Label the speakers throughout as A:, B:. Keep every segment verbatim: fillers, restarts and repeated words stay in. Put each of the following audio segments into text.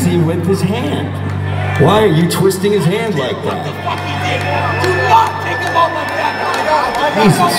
A: easy with his hand. Why are you twisting his hand like that?
B: Do not take him out like that.
A: Jesus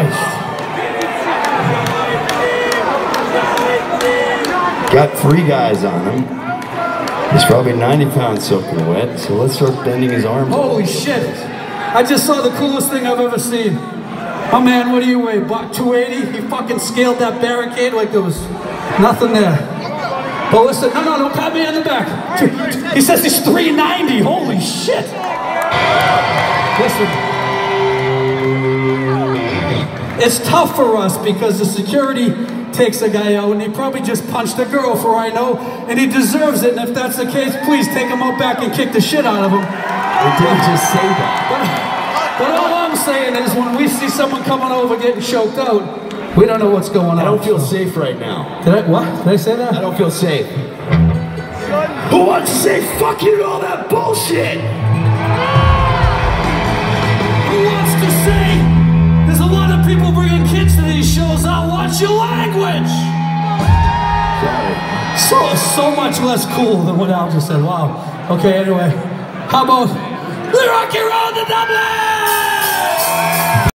A: Christ. Got three guys on him. He's probably ninety pounds soaking wet, so let's start bending his arms.
C: Holy shit. I just saw the coolest thing I've ever seen. Oh man, what do you weigh? About two eighty? He fucking scaled that barricade like there was nothing there. But listen, no, no, don't pat me on the back. He says he's three ninety. Holy shit. Listen. It's tough for us because the security takes a guy out and he probably just punched a girl for all I know, and he deserves it, and if that's the case, please take him out back and kick the shit out of him.
A: We didn't just say that.
C: But, but all I'm saying is when we see someone coming over getting choked out, we don't know what's going on.
A: I don't feel safe right now.
C: Did I, what? Did I say that?
A: I don't feel safe. Who wants to say fuck you to all that bullshit?
C: Who wants to say there's a lot of people bringing kids to these shows? I'll watch your language.
A: Sorry.
C: So, so much less cool than what Al just said. Wow. Okay, anyway. How about the Rocky Road to Dublin?